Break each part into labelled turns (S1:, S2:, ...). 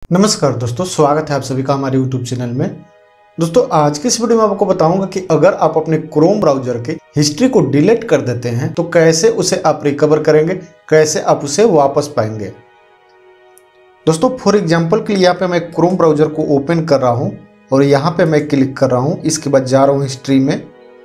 S1: नमस्कार दोस्तों, स्वागत है आप सभी का हमारे YouTube चैनल में। दोस्तों आज की इस वीडियो में आपको बताऊंगा कि अगर आप अपने क्रोम ब्राउजर के हिस्ट्री को डिलीट कर देते हैं तो कैसे उसे आप रिकवर करेंगे, कैसे आप उसे वापस पाएंगे। दोस्तों फॉर एग्जांपल के लिए यहाँ पे मैं क्रोम ब्राउजर को ओपन कर रहा हूँ और यहाँ पे मैं क्लिक कर रहा हूँ। इसके बाद जा रहा हूँ हिस्ट्री में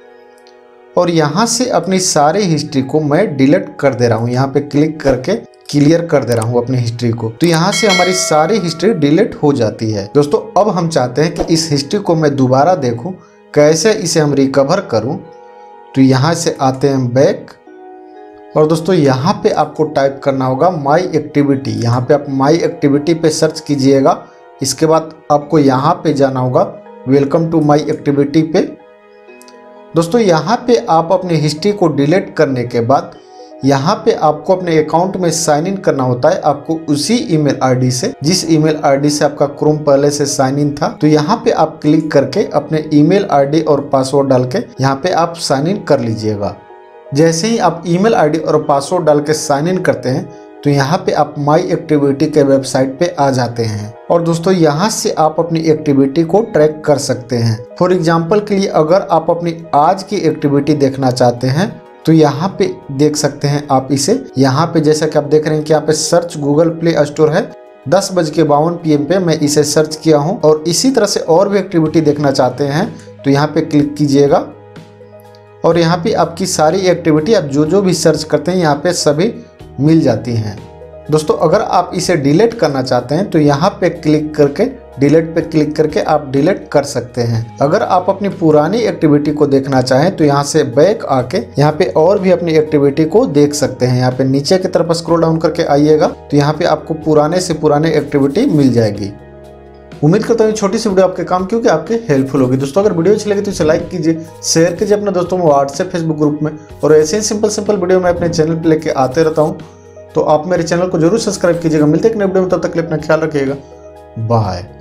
S1: और यहाँ से अपनी सारी हिस्ट्री को मैं डिलीट कर दे रहा हूँ। यहाँ पे क्लिक करके क्लियर कर दे रहा हूँ अपनी हिस्ट्री को, तो यहाँ से हमारी सारी हिस्ट्री डिलीट हो जाती है। दोस्तों अब हम चाहते हैं कि इस हिस्ट्री को मैं दोबारा देखूं, कैसे इसे हम रिकवर करूं। तो यहाँ से आते हैं बैक और दोस्तों यहाँ पे आपको टाइप करना होगा माई एक्टिविटी। यहाँ पे आप माई एक्टिविटी पे सर्च कीजिएगा। इसके बाद आपको यहाँ पे जाना होगा वेलकम टू माई एक्टिविटी पे। दोस्तों यहाँ पे आप अपनी हिस्ट्री को डिलीट करने के बाद यहाँ पे आपको अपने अकाउंट में साइन इन करना होता है। आपको उसी ईमेल आईडी से जिस ईमेल आईडी से आपका क्रोम पहले से साइन इन था, तो यहाँ पे आप क्लिक करके अपने ईमेल आईडी और पासवर्ड डाल के यहाँ पे आप साइन इन कर लीजिएगा। जैसे ही आप ईमेल आईडी और पासवर्ड डाल के साइन इन करते हैं तो यहाँ पे आप माई एक्टिविटी के वेबसाइट पे आ जाते हैं और दोस्तों यहाँ से आप अपनी एक्टिविटी को ट्रैक कर सकते हैं। फॉर एग्जाम्पल के लिए अगर आप अपनी आज की एक्टिविटी देखना चाहते हैं तो यहाँ पे देख सकते हैं आप इसे। यहाँ पे जैसा कि आप देख रहे हैं कि यहाँ पे सर्च गूगल प्ले स्टोर है। 10:52 PM पे मैं इसे सर्च किया हूँ और इसी तरह से और भी एक्टिविटी देखना चाहते हैं तो यहाँ पे क्लिक कीजिएगा और यहाँ पे आपकी सारी एक्टिविटी आप जो भी सर्च करते हैं यहाँ पे सभी मिल जाती हैं। दोस्तों अगर आप इसे डिलीट करना चाहते हैं तो यहाँ पे क्लिक करके डिलीट पे क्लिक करके आप डिलीट कर सकते हैं। अगर आप अपनी पुरानी एक्टिविटी को देखना चाहें तो यहाँ से बैक आके यहाँ पे और भी अपनी एक्टिविटी को देख सकते हैं। यहाँ पे नीचे की तरफ स्क्रॉल डाउन करके आइएगा तो यहाँ पे आपको पुराने से पुराने एक्टिविटी मिल जाएगी। उम्मीद करता हूँ छोटी सी वीडियो आपके काम की होगी, आपके हेल्पफुल होगी। दोस्तों अगर वीडियो अच्छी लगी तो इसे लाइक कीजिए, शेयर कीजिए अपने दोस्तों में व्हाट्सएप फेसबुक ग्रुप में। और ऐसे ही सिंपल वीडियो मैं अपने चैनल पर लेके आते रहता हूँ, तो आप मेरे चैनल को जरूर सब्सक्राइब कीजिएगा। मिलते हैं एक नए वीडियो में, तब तक के लिए अपना ख्याल रखिएगा। बाय।